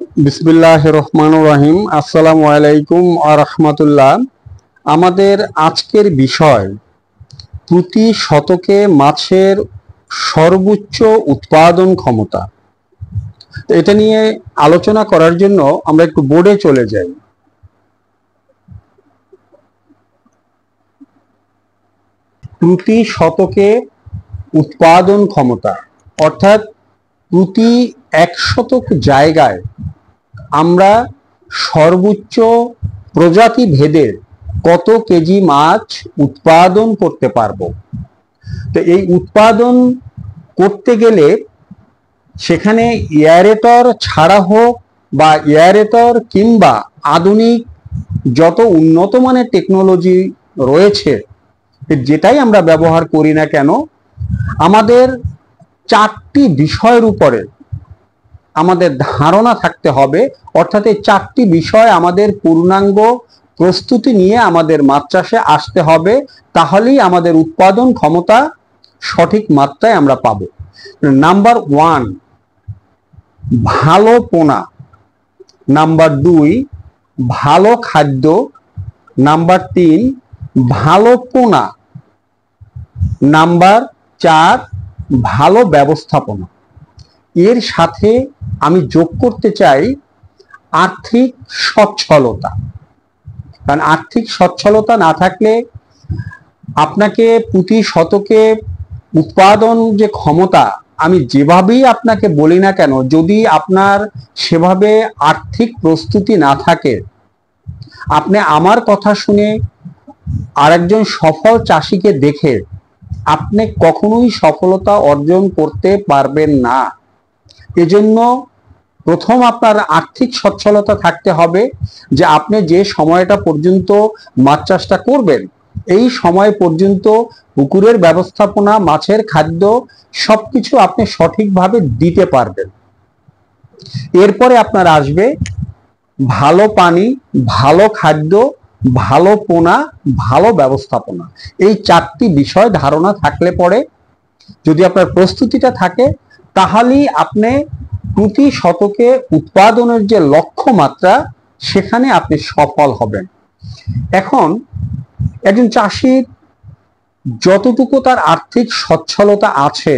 বিসমিল্লাহির রহমানির রহিম। আসসালামু আলাইকুম ওয়া রাহমাতুল্লাহ। আমাদের আজকের বিষয় প্রতি শতকে মাছের সর্বোচ্চ উৎপাদন ক্ষমতা। এটা নিয়ে আলোচনা করার জন্য আমরা একটু বোর্ডে চলে যাই। প্রতি শতকে উৎপাদন ক্ষমতা অর্থাৎ প্রতি ১ শতক জায়গায় আমরা সর্বোচ্চ প্রজাতি ভেদে কত কেজি মাছ উৎপাদন করতে পারবো। তো এই উৎপাদন করতে গেলে সেখানে এয়ারেটর ছাড়া হোক বা এয়ারেটর কিংবা আধুনিক যত উন্নত মানের টেকনোলজি রয়েছে, যেটাই আমরা ব্যবহার করি না কেন, আমাদের 4টি বিষয়ের উপরে আমাদের ধারণা থাকতে হবে। অর্থাৎ এই 4টি বিষয় আমাদের পূর্ণাঙ্গ প্রস্তুতি নিয়ে আমাদের মাছ চাষে আসতে হবে, তাহলেই আমাদের উৎপাদন ক্ষমতা সঠিক মাত্রায় আমরা পাবো। নাম্বার 1, ভালো পোনা। নাম্বার 2, ভালো খাদ্য। নাম্বার 3, ভালো পোনা। নাম্বার 4, ভালো ব্যবস্থাপনা। এর সাথে আমি যোগ করতে চাই আর্থিক সচ্ছলতা। কারণ আর্থিক সচ্ছলতা না থাকলে আপনাকে প্রতি শতকে উৎপাদন যে ক্ষমতা, আমি যেভাবেই আপনাকে বলি না কেন, যদি আপনার সেভাবে আর্থিক প্রস্তুতি না থাকে, আপনি আমার কথা শুনে আরেকজন সফল চাষিকে দেখে আপনি কখনোই সফলতা অর্জন করতে পারবেন না। এজন্য প্রথম আপনার আর্থিক সচ্ছলতা থাকতে হবে, যে আপনি যে সময়টা পর্যন্ত মাছ চাষটা করবেন এই সময় পর্যন্ত পুকুরের ব্যবস্থাপনা, মাছের খাদ্য সবকিছু আপনি সঠিকভাবে দিতে পারবেন। এরপরে আপনার আসবে ভালো পানি, ভালো খাদ্য, ভালো পোনা, ভালো ব্যবস্থাপনা। এই 4টি বিষয় ধারণা থাকলে পরে, যদি আপনার প্রস্তুতিটা থাকে, তাহলেই আপনি প্রতি শতকে উৎপাদনের যে লক্ষ্যমাত্রা সেখানে আপনি সফল হবেন। এখন একজন চাষির যতটুকু তার আর্থিক সচ্ছলতা আছে,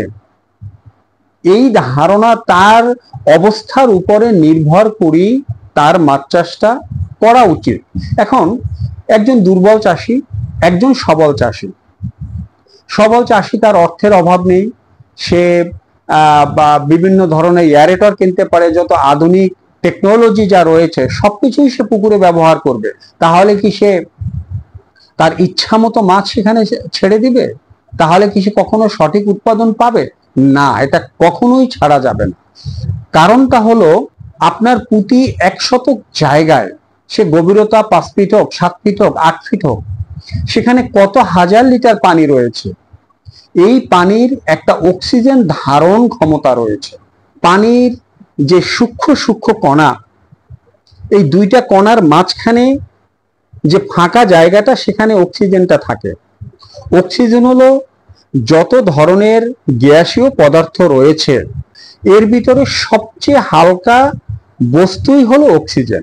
এই ধারণা তার অবস্থার উপরে নির্ভর করেই তার মাছ চাষটা করা উচিত। এখন একজন দুর্বল চাষি, একজন সবল চাষি। সবল চাষি, তার অর্থের অভাব নেই, সে বা বিভিন্ন ধরনের এয়ারেটর কিনতে পারে, যত আধুনিক টেকনোলজি যা রয়েছে সবকিছুই সে পুকুরে ব্যবহার করবে। তাহলে কি সে তার ইচ্ছা মতো মাছ সেখানে ছেড়ে দিবে? তাহলে কি সে কখনো সঠিক উৎপাদন পাবে না? এটা কখনোই ছাড়া যাবে না। কারণটা হলো, আপনার প্রতি 1 শতক জায়গায়, সে গভীরতা 5 ফিট হোক, 7 ফিট হোক, 8 ফিট হোক, সেখানে কত হাজার লিটার পানি রয়েছে। এই পানির একটা অক্সিজেন ধারণ ক্ষমতা রয়েছে। পানির যে সূক্ষ্ম সূক্ষ্ম কণা, এই 2টা কণার মাঝখানে যে ফাঁকা জায়গাটা, সেখানে অক্সিজেনটা থাকে। অক্সিজেন হলো যত ধরনের গ্যাসীয় পদার্থ রয়েছে এর ভিতরে সবচেয়ে হালকা বস্তুই হলো অক্সিজেন।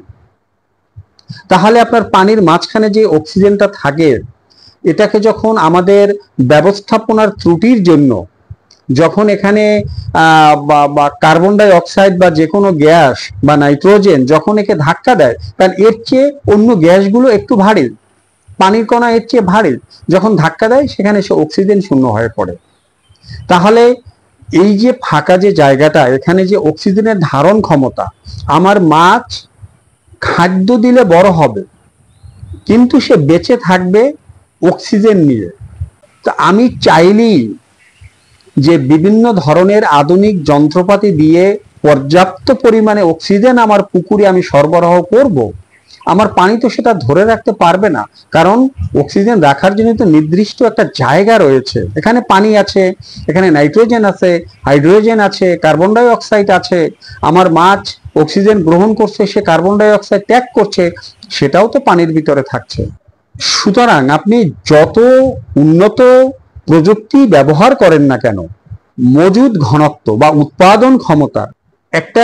তাহলে আপনার পানির মাঝখানে যে অক্সিজেনটা থাকে, এটাকে যখন আমাদের ব্যবস্থাপনার ত্রুটির জন্য, যখন এখানে কার্বন ডাই অক্সাইড বা যে কোনো গ্যাস বা নাইট্রোজেন যখন একে ধাক্কা দেয়, কারণ এর চেয়ে অন্য গ্যাসগুলো একটু ভারী, পানির কণা এর চেয়ে ভারী, যখন ধাক্কা দেয় সেখানে সে অক্সিজেন শূন্য হয়ে পড়ে। তাহলে এই যে ফাঁকা যে জায়গাটা, এখানে যে অক্সিজেনের ধারণ ক্ষমতা, আমার মাছ খাদ্য দিলে বড় হবে, কিন্তু সে বেঁচে থাকবে অক্সিজেন নিয়ে। তো আমি চাইলেই যে বিভিন্ন ধরনের আধুনিক যন্ত্রপাতি দিয়ে পর্যাপ্ত পরিমাণে অক্সিজেন আমার পুকুরে আমি সরবরাহ করব, আমার পানি তো সেটা ধরে রাখতে পারবে না। কারণ অক্সিজেন রাখার জন্য তো নির্দিষ্ট একটা জায়গা রয়েছে। এখানে পানি আছে, এখানে নাইট্রোজেন আছে, হাইড্রোজেন আছে, কার্বন ডাই অক্সাইড আছে। আমার মাছ অক্সিজেন গ্রহণ করছে, সে কার্বন ডাই অক্সাইড ত্যাগ করছে, সেটাও তো পানির ভিতরে থাকছে। সুতরাং আপনি যত উন্নত প্রযুক্তি ব্যবহার করেন না কেন, মজুদ ঘনত্ব বা উৎপাদন ক্ষমতা একটা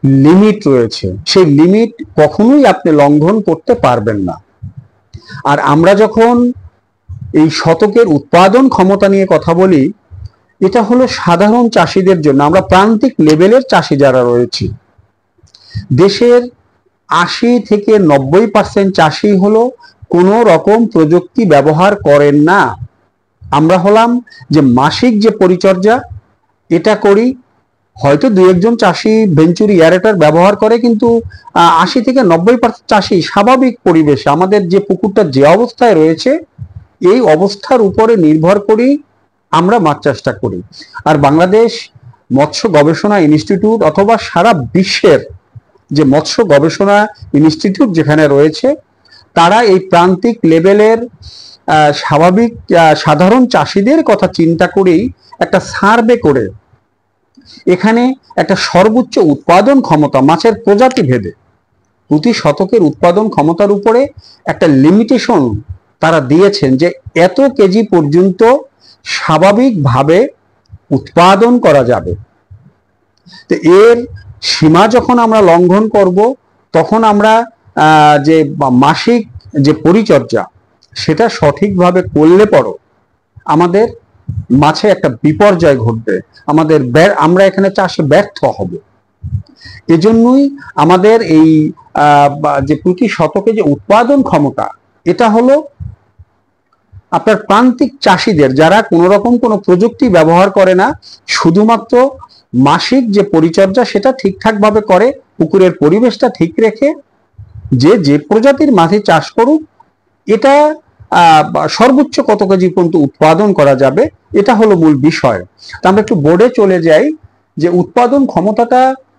লিমিট রয়েছে, সেই লিমিট কখনোই আপনি লঙ্ঘন করতে পারবেন না। আর আমরা যখন এই শতকের উৎপাদন ক্ষমতা নিয়ে কথা বলি, এটা হলো সাধারণ চাষিদের জন্য। আমরা প্রান্তিক লেভেলের চাষি যারা রয়েছি, দেশের ৮০ থেকে ৯০% চাষি হলো কোনো রকম প্রযুক্তি ব্যবহার করেন না। আমরা হলাম যে মাসিক যে পরিচর্যা এটা করি, হয়তো দু একজন চাষি ভেঞ্চুরি এয়ারেটর ব্যবহার করে, কিন্তু ৮০ থেকে ৯০% চাষি স্বাভাবিক পরিবেশে আমাদের যে পুকুরটা যে অবস্থায় রয়েছে এই অবস্থার উপরে নির্ভর করেই আমরা মাছ চাষটা করি। আর বাংলাদেশ মৎস্য গবেষণা ইনস্টিটিউট অথবা সারা বিশ্বের যে মৎস্য গবেষণা ইনস্টিটিউট যেখানে রয়েছে, তারা এই প্রান্তিক লেভেলের স্বাভাবিক সাধারণ চাষিদের কথা চিন্তা করেই একটা সার্ভে করে এখানে একটা সর্বোচ্চ উৎপাদন ক্ষমতা মাছের প্রজাতি ভেদে প্রতি শতকের উৎপাদন ক্ষমতার উপরে একটা লিমিটেশন তারা দিয়েছেন, যে এত কেজি পর্যন্ত স্বাভাবিকভাবে উৎপাদন করা যাবে। তো এর সীমা যখন আমরা লঙ্ঘন করব, তখন আমরা যে মাসিক যে পরিচর্যা সেটা সঠিকভাবে করলে পরও আমাদের মাছে একটা বিপর্যয় ঘটবে, আমরা এখানে চাষে ব্যর্থ হব। এজন্যই আমাদের এই যে প্রতি শতকে যে উৎপাদন ক্ষমতা, এটা হলো আপনার প্রান্তিক চাষিদের যারা কোনো রকম কোনো প্রযুক্তি ব্যবহার করে না, শুধুমাত্র মাসিক যে পরিচর্যা সেটা ঠিকঠাক ভাবে করে, পুকুরের পরিবেশটা ঠিক রেখে যে প্রজাতির মাছে চাষ করুক, এটা সর্বোচ্চ কত কেজি পর্যন্ত উৎপাদন করা যাবে, এটা হলো মূল বিষয়। তা আমরা একটু বোর্ডে চলে যাই, যে উৎপাদন ক্ষমতাটা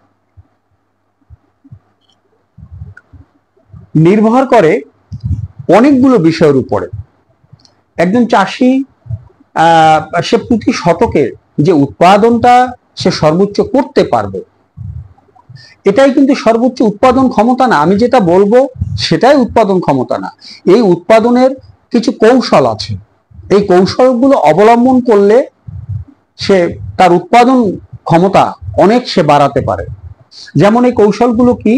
নির্ভর করে অনেকগুলো বিষয়ের উপরে। একজন চাষি সে প্রতি শতকে যে উৎপাদনটা সে সর্বোচ্চ করতে পারবে, এটাই কিন্তু সর্বোচ্চ উৎপাদন ক্ষমতা না। আমি যেটা বলবো সেটাই উৎপাদন ক্ষমতা না। এই উৎপাদনের কিছু কৌশল আছে, এই কৌশলগুলো অবলম্বন করলে সে তার উৎপাদন ক্ষমতা অনেক সে বাড়াতে পারে। যেমন এই কৌশলগুলো কি?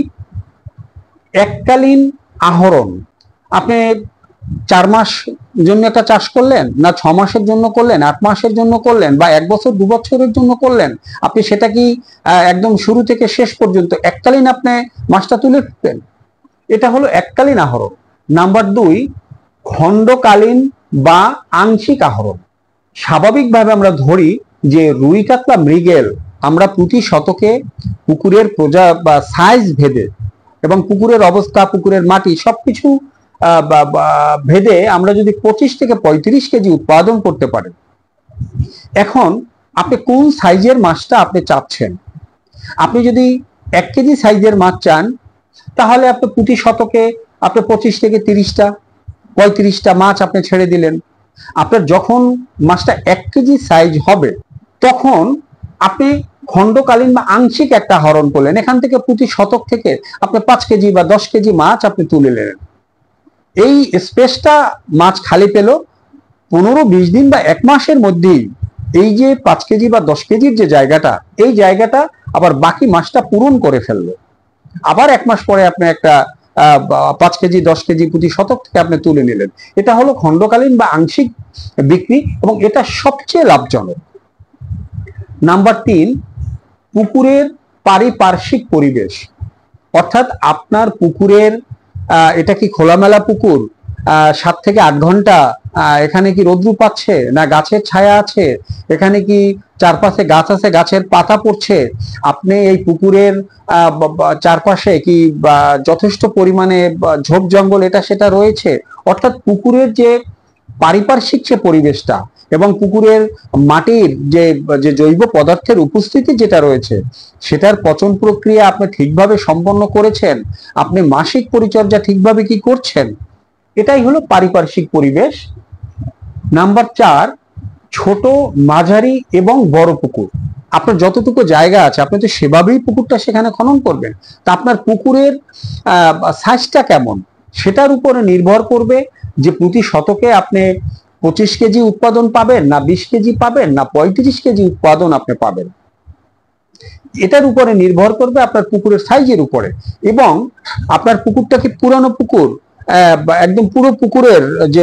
এককালীন আহরণ। আপনি 4 মাস জন্য একটা চাষ করলেন, না 6 মাসের জন্য করলেন, 8 মাসের জন্য করলেন, বা 1 বছর 2 বছরের জন্য করলেন, আপনি সেটা কি একদম শুরু থেকে শেষ পর্যন্ত এককালীন আপনি মাছটা তুলে ফেলবেন? এটা হলো এককালীন আহরণ। নাম্বার 2, খণ্ডকালীন বা আংশিক আহরণ। স্বাভাবিকভাবে আমরা ধরি যে রুই, কাতলা, মৃগেল আমরা প্রতি শতকে পুকুরের প্রজা বা সাইজ ভেদে এবং পুকুরের অবস্থা, পুকুরের মাটি সবকিছু ভেদে আমরা যদি 25 থেকে 35 কেজি উৎপাদন করতে পারেন। এখন আপনি কোন সাইজের মাছটা আপনি চাচ্ছেন? আপনি যদি 1 কেজি সাইজের মাছ চান, তাহলে আপনি প্রতি শতকে আপনি 25 থেকে 30টা 35টা মাছ আপনি ছেড়ে দিলেন। আপনার যখন মাছটা 1 কেজি সাইজ হবে, তখন আপনি খণ্ডকালীন বা আংশিক একটা আহরণ করলেন। এখান থেকে প্রতি শতক থেকে আপনি 5 কেজি বা 10 কেজি মাছ আপনি তুলে নিলেন। এই স্পেসটা মাছ খালি পেল। 15-20 দিন বা 1 মাসের মধ্যেই এই যে 5 কেজি বা 10 কেজির যে জায়গাটা, এই জায়গাটা আবার বাকি মাছটা পূরণ করে ফেললো। আবার 1 মাস পরে আপনি একটা 5 কেজি 10 কেজি প্রতি শতক থেকে আপনি তুলে নিলেন। এটা হলো খণ্ডকালীন বা আংশিক বিক্রি, এবং এটা সবচেয়ে লাভজনক। নাম্বার 3, পুকুরের পারিপার্শ্বিক পরিবেশ। অর্থাৎ আপনার পুকুরের এটা কি খোলামেলা পুকুর, 7 থেকে 8 ঘন্টা এখানে কি রোদ্রু পাচ্ছে, না গাছের ছায়া আছে, এখানে কি চারপাশে গাছ আছে, গাছের পাতা পড়ছে, আপনি এই পুকুরের চারপাশে কি যথেষ্ট পরিমাণে ঝোপ জঙ্গল এটা সেটা রয়েছে। অর্থাৎ পুকুরের যে পারিপার্শ্বিক যে পরিবেশটা এবং পুকুরের মাটির যে জৈব পদার্থের উপস্থিতি যেটা রয়েছে, সেটার পচন প্রক্রিয়া আপনি ঠিকভাবে সম্পন্ন করেছেন, আপনি মাসিক পরিচর্যা ঠিকভাবে কি করছেন, এটাই হলো পারিপার্শ্বিক পরিবেশ। নাম্বার 4, ছোট, মাঝারি এবং বড় পুকুর। আপনার যতটুকু জায়গা আছে আপনি তো সেভাবেই পুকুরটা সেখানে খনন করবেন। তা আপনার পুকুরের সাইজটা কেমন সেটার উপরে নির্ভর করবে যে প্রতি শতকে আপনি 25 কেজি উৎপাদন পাবেন, না 20 কেজি পাবেন, না 35 কেজি উৎপাদন আপনি পাবেন। এটার উপরে নির্ভর করবে আপনার পুকুরের সাইজের উপরে, এবং আপনার পুকুরটা কি পুরানো পুকুর, একদম পুরো পুকুরের যে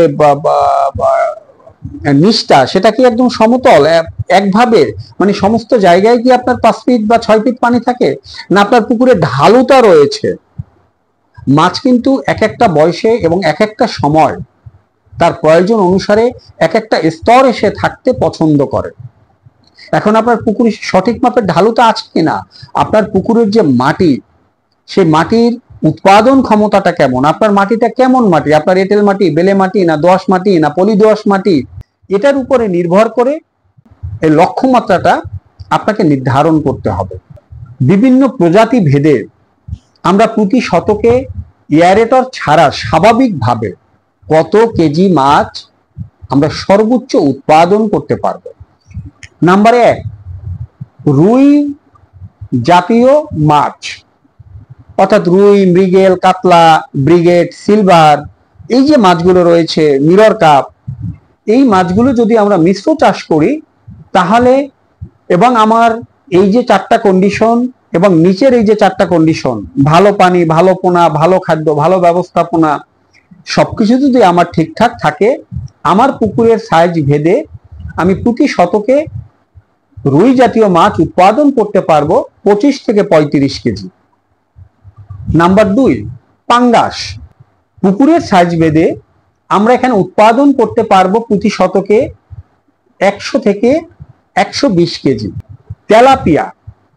নিচটা সেটা কি একদম সমতল একভাবে, মানে সমস্ত জায়গায় কি আপনার 5 ফিট বা 6 ফিট পানি থাকে, না আপনার পুকুরে ঢালুতা রয়েছে। মাছ কিন্তু এক একটা বয়সে এবং এক একটা সময় তার প্রয়োজন অনুসারে এক একটা স্তর এসে থাকতে পছন্দ করে। এখন আপনার পুকুরে সঠিক মাপের ঢালুতা আছে কিনা, আপনার পুকুরের যে মাটি, সেই মাটির উৎপাদন ক্ষমতাটা কেমন, আপনার মাটিটা কেমন মাটি, আপনার এঁটেল মাটি, বেলে মাটি, না দোআঁশ মাটি, না পলি দোআঁশ মাটি, এটার উপরে নির্ভর করে এই লক্ষ্যমাত্রাটা আপনাকে নির্ধারণ করতে হবে। বিভিন্ন প্রজাতি ভেদে আমরা প্রতি শতকে এয়ারেটর ছাড়া স্বাভাবিকভাবে কত কেজি মাছ আমরা সর্বোচ্চ উৎপাদন করতে পারবো। নাম্বার 1, রুই জাতীয় মাছ, অর্থাৎ রুই, মৃগেল, কাতলা, ব্রিগেড, সিলভার, এই যে মাছগুলো রয়েছে, মিরর কাপ, এই মাছগুলো যদি আমরা মিশ্র চাষ করি তাহলে, এবং আমার এই যে 4টা কন্ডিশন এবং নিচের এই যে 4টা কন্ডিশন, ভালো পানি, ভালো পোনা, ভালো খাদ্য, ভালো ব্যবস্থাপনা, সবকিছু যদি আমার ঠিকঠাক থাকে, আমার পুকুরের সাইজ ভেদে আমি প্রতি শতকে রুই জাতীয় মাছ উৎপাদন করতে পারবো 25 থেকে 35 কেজি। নাম্বার 2, পাঙ্গাস। পুকুরের সাইজ ভেদে আমরা এখানে উৎপাদন করতে পারবো প্রতি শতকে 100 থেকে 120 কেজি। তেলাপিয়া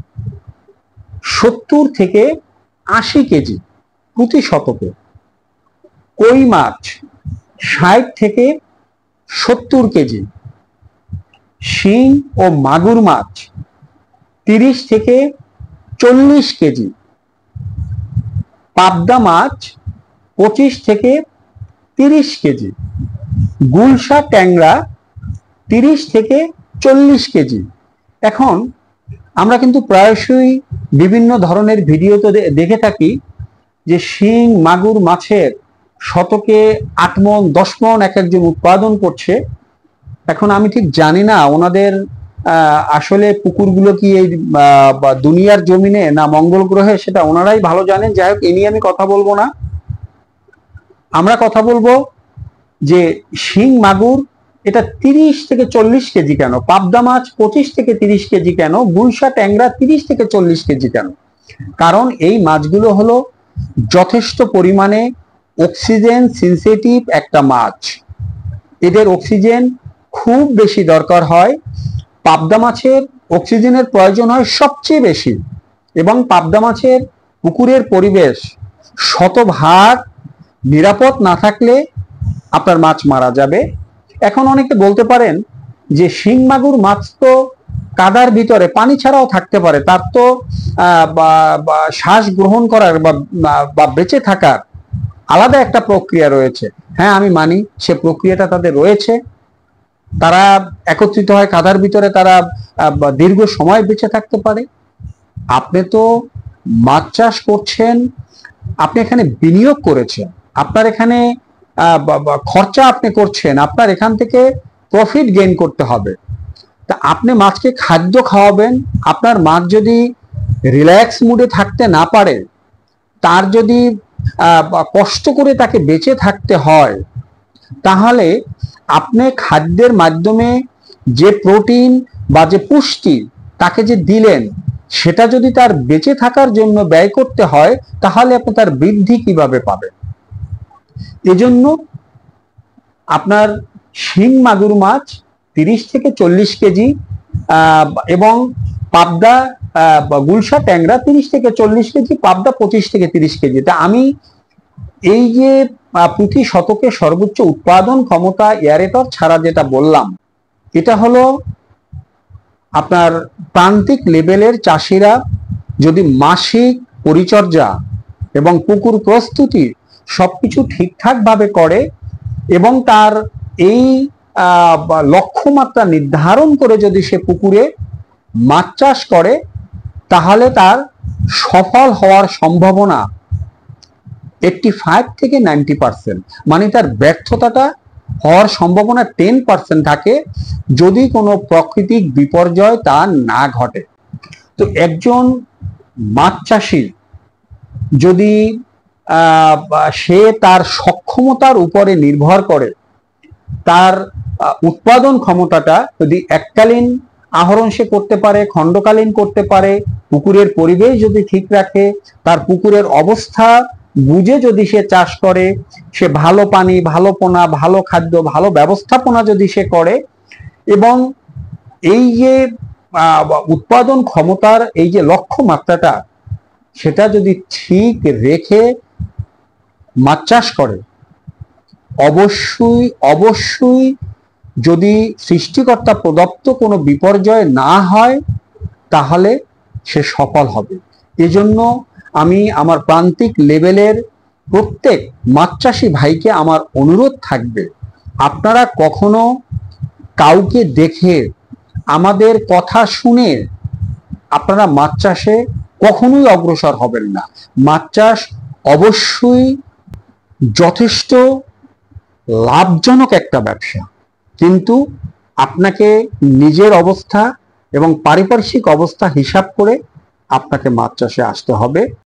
70 থেকে 80 কেজি প্রতি শতকে। কই মাছ 60 থেকে 70 কেজি। শিং ও মাগুর মাছ 30 থেকে 40 কেজি। পাবদা মাছ 25 থেকে 30 কেজি। গুলশা ট্যাংরা 30 থেকে 40 কেজি। এখন আমরা কিন্তু প্রায়শই বিভিন্ন ধরনের ভিডিওতে দেখে থাকি যে শিং মাগুর মাছের শতকে 8 মণ 10 মণ এক একজন উৎপাদন করছে। এখন আমি ঠিক জানি না ওনাদের আসলে পুকুরগুলো কি এই দুনিয়ার জমিনে না মঙ্গল গ্রহে, সেটা ওনারাই ভালো জানেন। যাই হোক, এ নিয়ে আমি কথা বলবো না। আমরা কথা বলবো যে শিং মাগুর এটা 30 থেকে 40 কেজি কেন, পাবদা মাছ 25 থেকে 30 কেজি কেন, গুলশা ট্যাংরা 30 থেকে 40 কেজি কেন? কারণ এই মাছগুলো হলো যথেষ্ট পরিমাণে অক্সিজেন সেনসিটিভ একটা মাছ, এদের অক্সিজেন খুব বেশি দরকার হয়। পাবদা মাছের অক্সিজেনের প্রয়োজন হয় সবচেয়ে বেশি, এবং পাবদা মাছের পুকুরের পরিবেশ 100% নিরাপদ না থাকলে আপনার মাছ মারা যাবে। এখন অনেকে বলতে পারেন যে শিং মাগুর মাছ তো কাদার ভিতরে পানি ছাড়াও থাকতে পারে, তার তো শ্বাস গ্রহণ করার বা বেঁচে থাকার আলাদা একটা প্রক্রিয়া রয়েছে। হ্যাঁ, আমি মানি সে প্রক্রিয়াটা তাদের রয়েছে, তারা একত্রিত হয় কাদার ভিতরে, তারা দীর্ঘ সময় বেঁচে থাকতে পারে। আপনি তো মাছ চাষ করছেন, আপনি এখানে বিনিয়োগ করেছেন, আপনার এখানে খরচা আপনি করছেন, আপনার এখান থেকে প্রফিট গেইন করতে হবে। তা আপনি মাছকে খাদ্য খাওয়াবেন। আপনার মাছ যদি রিল্যাক্স মুডে থাকতে না পারে, তার যদি কষ্ট করে তাকে বেঁচে থাকতে হয়, তাহলে আপনি খাদ্যের মাধ্যমে যে প্রোটিন বা যে পুষ্টি তাকে যে দিলেন, সেটা যদি তার বেঁচে থাকার জন্য ব্যয় করতে হয়, তাহলে আপনি তার বৃদ্ধি কিভাবে পাবেন? এজন্য আপনার শিং মাগুর মাছ 30 থেকে 40 কেজি এবং পাবদা গুলশা ট্যাংরা 30 থেকে 40 কেজি, পাবদা 25 থেকে 30 কেজি। তা আমি এই যে প্রতি শতকে সর্বোচ্চ উৎপাদন ক্ষমতা এয়ারেটর ছাড়া যেটা বললাম, এটা হলো আপনার প্রান্তিক লেভেলের চাষিরা যদি মাসিক পরিচর্যা এবং পুকুর প্রস্তুতি সবকিছু ঠিকঠাক ভাবে করে এবং তার এই লক্ষ্যমাত্রা নির্ধারণ করে যদি সে পুকুরে মাছ চাষ করে, তাহলে তার সফল হওয়ার সম্ভাবনা 85 থেকে 90%, মানে তার ব্যর্থতাটা হওয়ার সম্ভাবনা 10% থাকে যদি কোনো প্রাকৃতিক বিপর্যয় তা না ঘটে। তো একজন মাছ চাষি যদি সে তার সক্ষমতার উপরে নির্ভর করে, তার উৎপাদন ক্ষমতাটা যদি এককালীন আহরণ সে করতে পারে, খণ্ডকালীন করতে পারে, পুকুরের পরিবেশ যদি ঠিক রাখে, তার পুকুরের অবস্থা বুঝে যদি সে চাষ করে, সে ভালো পানি, ভালো পোনা, ভালো খাদ্য, ভালো ব্যবস্থাপনা যদি সে করে, এবং এই যে উৎপাদন ক্ষমতার এই যে লক্ষ্যমাত্রাটা সেটা যদি ঠিক রেখে মাছ চাষ করে, অবশ্যই অবশ্যই যদি সৃষ্টিকর্তা প্রদত্ত কোনো বিপর্যয় না হয় তাহলে সে সফল হবে। এজন্য আমি আমার প্রান্তিক লেভেলের প্রত্যেক মাছ চাষি ভাইকে আমার অনুরোধ থাকবে, আপনারা কখনো কাউকে দেখে, আমাদের কথা শুনে আপনারা মাছ চাষে কখনোই অগ্রসর হবেন না। মাছ চাষ অবশ্যই যথেষ্ট লাভজনক একটা ব্যবসা, কিন্তু আপনাকে নিজের অবস্থা এবং পারিপার্শ্বিক অবস্থা হিসাব করে আপনাকে মাছ চাষে আসতে হবে।